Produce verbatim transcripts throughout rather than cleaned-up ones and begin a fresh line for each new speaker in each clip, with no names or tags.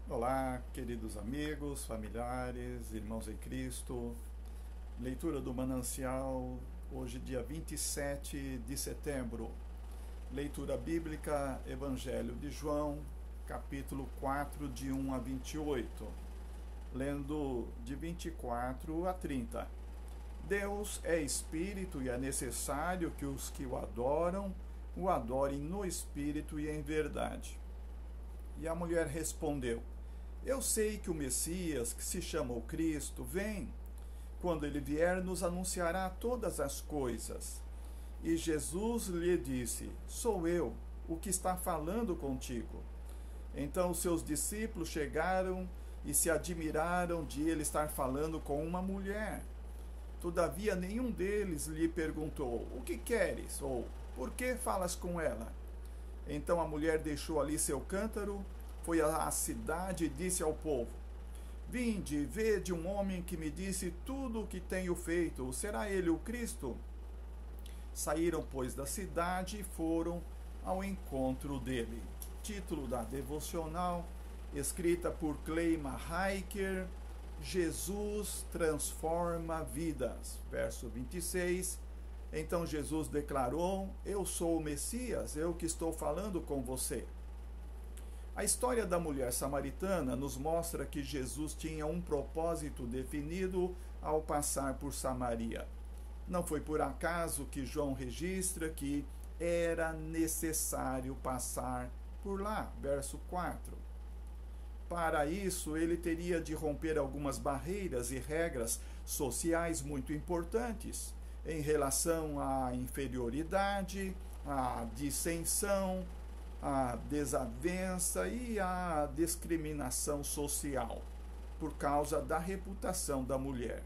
Olá, queridos amigos, familiares, irmãos em Cristo. Leitura do Manancial, hoje dia vinte e sete de setembro. Leitura bíblica, Evangelho de João, capítulo quatro, de um a vinte e oito. Lendo de vinte e quatro a trinta. Deus é Espírito e é necessário que os que o adoram, o adorem no Espírito e em verdade. E a mulher respondeu: Eu sei que o Messias, que se chama o Cristo, vem. Quando ele vier, nos anunciará todas as coisas. E Jesus lhe disse: Sou eu, o que está falando contigo. Então os seus discípulos chegaram e se admiraram de ele estar falando com uma mulher. Todavia nenhum deles lhe perguntou: O que queres? Ou por que falas com ela? Então a mulher deixou ali seu cântaro, foi à cidade e disse ao povo: Vinde, vede um homem que me disse tudo o que tenho feito. Será ele o Cristo? Saíram, pois, da cidade e foram ao encontro dele. Título da devocional, escrita por Cleima Hiker: Jesus transforma vidas. Verso vinte e seis. Então Jesus declarou: Eu sou o Messias, eu que estou falando com você. A história da mulher samaritana nos mostra que Jesus tinha um propósito definido ao passar por Samaria. Não foi por acaso que João registra que era necessário passar por lá. Verso quatro. Para isso, ele teria de romper algumas barreiras e regras sociais muito importantes em relação à inferioridade, à dissensão, à desavença e à discriminação social, por causa da reputação da mulher.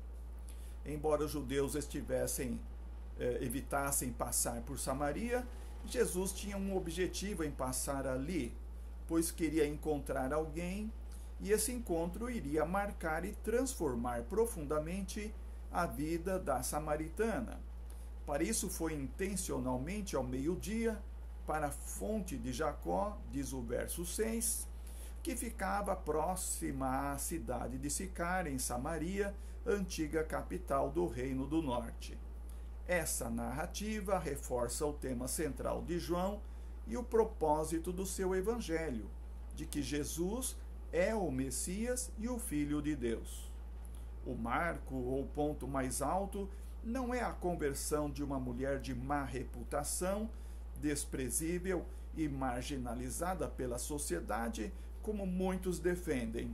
Embora os judeus estivessem, eh, evitassem passar por Samaria, Jesus tinha um objetivo em passar ali, pois queria encontrar alguém, e esse encontro iria marcar e transformar profundamente a vida da samaritana. Para isso foi intencionalmente ao meio-dia, para a fonte de Jacó, diz o verso seis, que ficava próxima à cidade de Sicar, em Samaria, antiga capital do Reino do Norte. Essa narrativa reforça o tema central de João e o propósito do seu evangelho, de que Jesus é o Messias e o Filho de Deus. O marco ou ponto mais alto não é a conversão de uma mulher de má reputação, desprezível e marginalizada pela sociedade, como muitos defendem,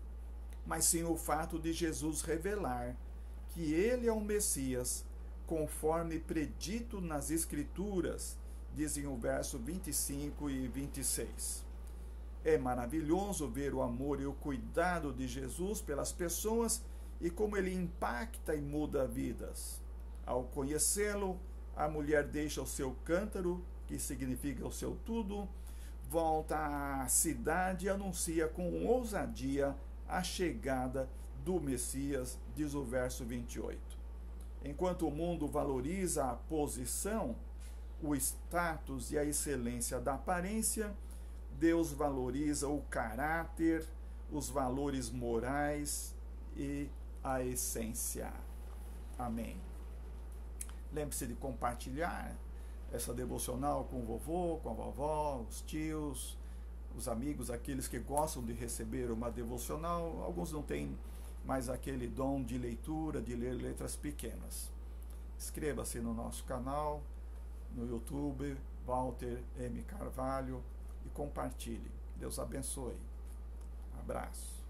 mas sim o fato de Jesus revelar que ele é o Messias, conforme predito nas Escrituras, dizem o verso vinte e cinco e vinte e seis. É maravilhoso ver o amor e o cuidado de Jesus pelas pessoas e como ele impacta e muda vidas. Ao conhecê-lo, a mulher deixa o seu cântaro, que significa o seu tudo, volta à cidade e anuncia com ousadia a chegada do Messias, diz o verso vinte e oito. Enquanto o mundo valoriza a posição, o status e a excelência da aparência, Deus valoriza o caráter, os valores morais e a essência. Amém. Lembre-se de compartilhar essa devocional com o vovô, com a vovó, os tios, os amigos, aqueles que gostam de receber uma devocional. Alguns não têm mais aquele dom de leitura, de ler letras pequenas. Inscreva-se no nosso canal, no YouTube, Walter M. Carvalho, e compartilhe. Deus abençoe. Abraço.